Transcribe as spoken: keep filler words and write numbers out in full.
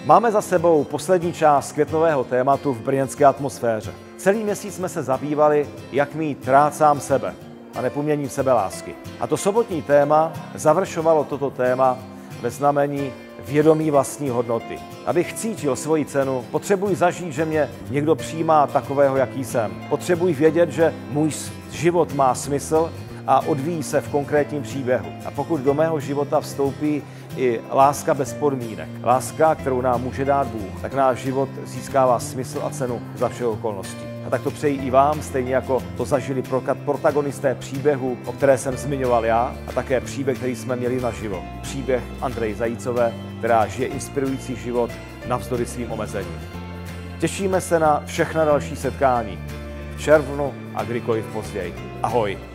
Máme za sebou poslední část květnového tématu v brněnské atmosféře. Celý měsíc jsme se zabývali, jak mít rád sám sebe a nepoměním sebelásky. A to sobotní téma završovalo toto téma ve znamení vědomí vlastní hodnoty. Abych cítil svoji cenu, potřebuji zažít, že mě někdo přijímá takového, jaký jsem. Potřebuji vědět, že můj život má smysl a odvíjí se v konkrétním příběhu. A pokud do mého života vstoupí i láska bez podmínek, láska, kterou nám může dát Bůh, tak náš život získává smysl a cenu za všech okolností. A tak to přeji i vám, stejně jako to zažili protagonisté příběhu, o které jsem zmiňoval já, a také příběh, který jsme měli naživo. Příběh Andreji Zajícové, která žije inspirující život navzdory svým omezením. Těšíme se na všechna další setkání v červnu a kdykoliv později. Ahoj!